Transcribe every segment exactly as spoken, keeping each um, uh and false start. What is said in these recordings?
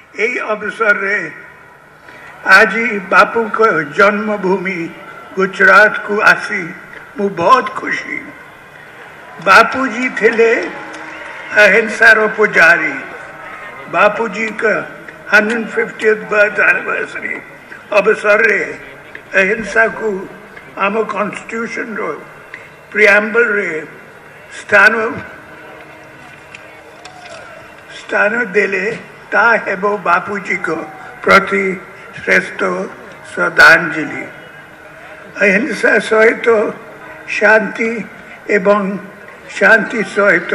यही अवसर रे आज बापू को जन्मभूमि गुजरात को आसी मु बहुत खुशी। बापूजी थे अहिंसार पुजारी। बापूजी का one hundred fiftieth birth anniversary अवसर रे अहिंसा को आम कॉन्स्टिट्यूशन रो प्रिएम्बल रे स्थान स्थान देले ता हेबो बापूजी को प्रति श्रेष्ठ श्रद्धांजलि। अहिंसा सहित शांति एवं शांति सहित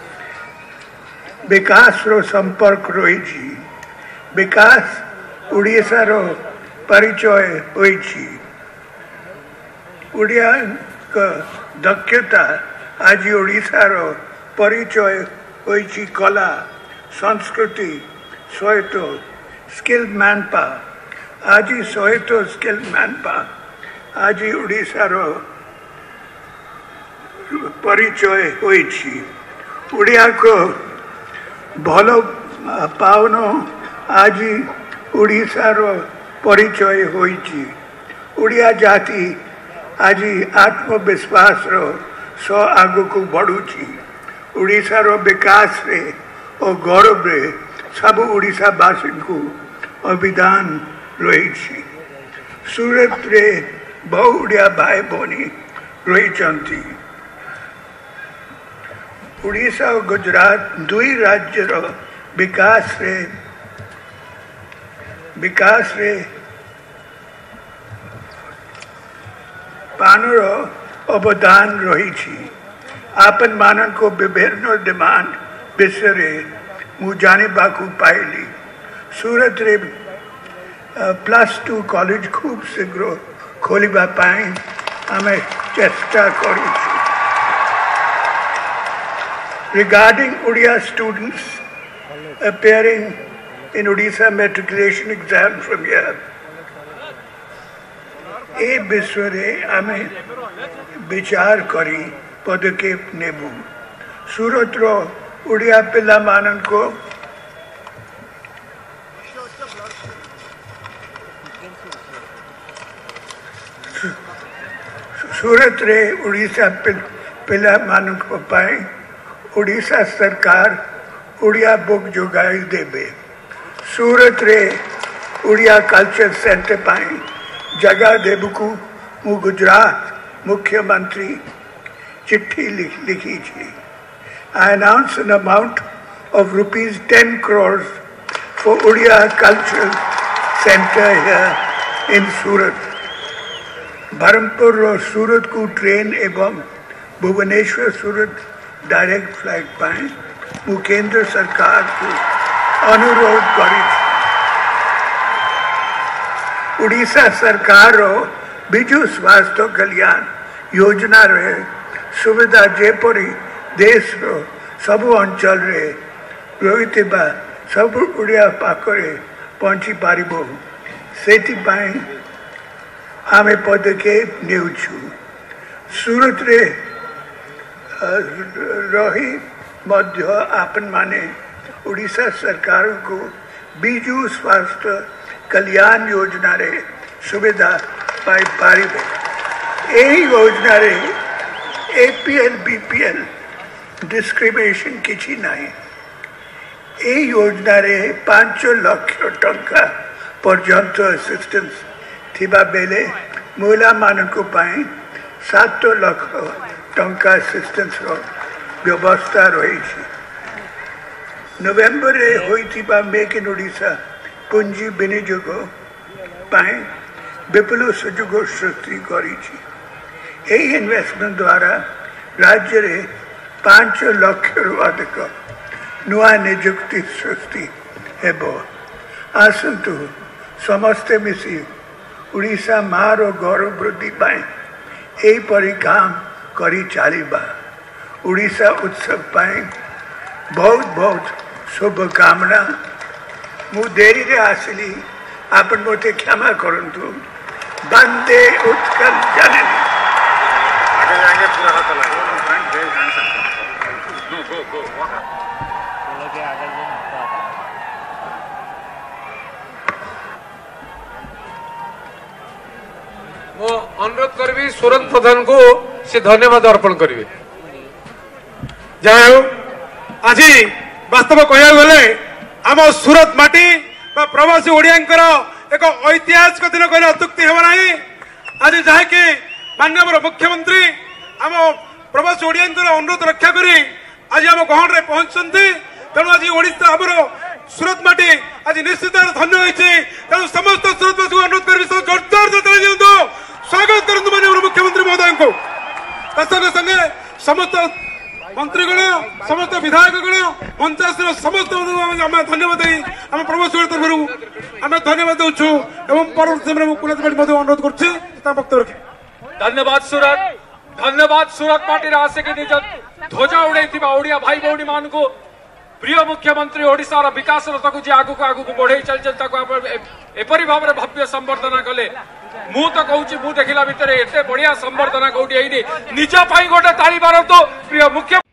विकास रो संपर्क रही। विकास उड़ीसा रो परिचय होइछि। उड़िया का दक्षता आज उड़ीसा रो परिचय होइछि। कला संस्कृति सहित स्किल मैन पावर आज सहित स्किल मैन पावर आज उड़ीसा रो परिचय होइछि। उड़िया को भलो पावनो आज उड़ीसा रो परिचय होइछि। उड़िया जाति आज आत्मविश्वास रो सो आगु को बढ़ुछि। उड़ीसा रो विकास रे और गौरव रे सब उड़ीसा वासी को अभिदान रही। सूरत रे बहु उड़िया भाई भौनी रही। उड़ीसा और गुजरात दुई राज्य रो विकास रे विकास रे पानर अवदान रही। आपन मानन को विभिन्न डिमांड विषय मु जाने बाकू पाइली। सूरत रे प्लस टू कॉलेज खूब शीघ्र खोलिबा पाई आमे चेष्टा करू। Regarding Odia students appearing in Odisha matriculation exam from here, ए विषय रे आमे विचार करी पदक्षेप नेबू। सूरत रो उड़िया पिला मानन को सूरत रे उड़ीसा पिला मानन को पाए उड़ीसा सरकार उड़िया बुक जोगाई देबे। सूरत रे उड़िया कल्चर सेंटर पाए जगह देबकू मु गुजरात मुख्यमंत्री चिट्ठी लिख, लिखी थी। I announced an amount of rupees ten crores for Odia Cultural Center here in Surat. Barampur Surat को ट्रेन एवं भुवनेश्वर सूरत डायरेक्ट फ्लाइट पाए मु केंद्र सरकार को अनुरोध करी। उड़ीसा सरकार रो बिजु स्वास्थ्य कल्याण योजना रे सुविधा जेपरी देश रो सबु अंचल रे रहितबा सब उड़िया पाखरे पहुंची पारिबो सेति पाई आमे पदक्षेप नेउछु। सूरत रे रही मध्य आपन माने उड़ीसा सरकार को बिजु स्वास्थ्य कल्याण योजना रे सुविधा पाई पारिबे। एही योजना रे एपीएल बीपीएल डिस्क्रिमिनेशन किछि नाही। ए योजना रे पांच लाख टंका पर्यंत असिस्टेंस थिबा बेले महिला मानक पाई सात लाख टंका असिस्टेंस रो व्यवस्था रही। नवेम्बर रे होइथिबा मेक इन ओडिशा पूंजी विनियोग पाई विपुल सुजोग सृष्टि करी। यही इन्वेस्टमेंट द्वारा राज्य रे पांच लाख रु अधिक नुआ निजुक्ति सृष्टि हेबो। आसंतु समस्ते मिसी उड़ीसा मार गौरव वृद्धि पाए यही परी काम करी चलिबा। उड़ीसा उत्सव पाए बहुत बहुत शुभकामना। मु देरी रे आसली आपन मोते क्षमा करंतु। वंदे उत्कल जननी। आगे जाएंगे पूरा हाथ लगाएंगे। गो गो गो। अनुरोध करी सुरत प्रधान को से धन्यवाद अर्पण करेंगे। जय हो आज वास्तव कह गले आम सूरत माटी प्रवासी ओडिया एक ऐतिहासिक दिन कहले अत्युक्ति हेब ना। आज जहाँकि माननीय मुख्यमंत्री आम प्रवासी ओडिया अनुरोध रक्षा करी आज आम गहन में पहुंचते। तेणु आज ओडिशा आमर सूरत माटी आज निश्चित धन्य होती। तेणु समस्त सूरतवासी को अनुरोध करी जोरदार दिंतु स्वागत करूँ माननीय मुख्यमंत्री महोदय को। संगे संगे समस्त मंत्रीगण समस्त विधायकगण मंचासीन समस्त आम धन्यवाद आम प्रवासी तरफ आम धन्यवाद दूँ एवं परवर्ती समय कुलती अनुरोध कर धन्यवाद सूरत धन्यवाद सूरत माटी आसिक निज ध्वजा उड़े ओडिया भाई भौणी मान को प्रिय मुख्यमंत्री ओडिशार विकास रथ जी आगु आगु बढ़े चलते एपरी भाव में भव्य संबर्धना कले। मु तो कहूँ मु देखला भितर एते बढ़िया संबर्धना कौटी निज गोटे ताली मारतु प्रिय मुख्य